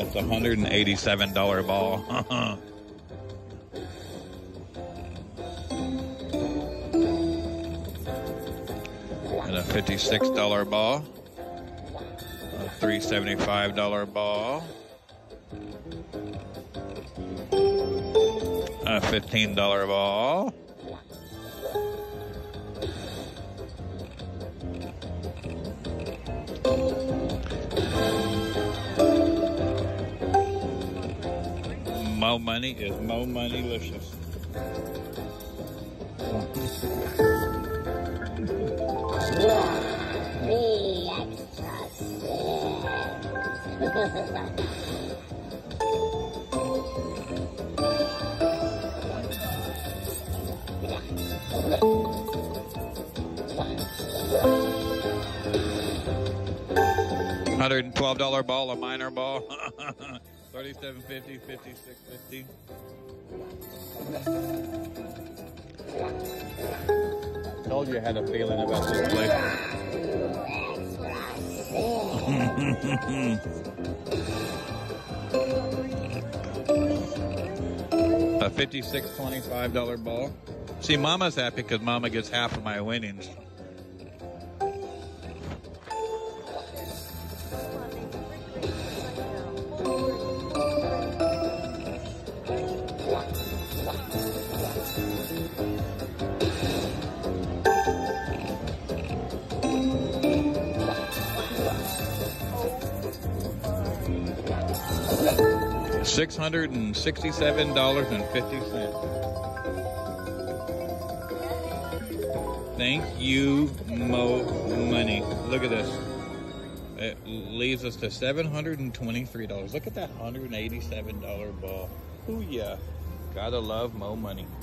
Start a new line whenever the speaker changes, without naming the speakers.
That's a $187 ball. And a $56 ball. A $375 ball. A $15 ball. Mo Money is Mo Money-licious. $112 ball, a minor ball. $37.50, $56.50. Told you I had a feeling about this place. A $56.25 ball. See, Mama's happy because Mama gets half of my winnings. $667.50. Thank you, Mo Money. Look at this. It leaves us to $723. Look at that $187 ball. Ooh, yeah. Gotta love Mo Money.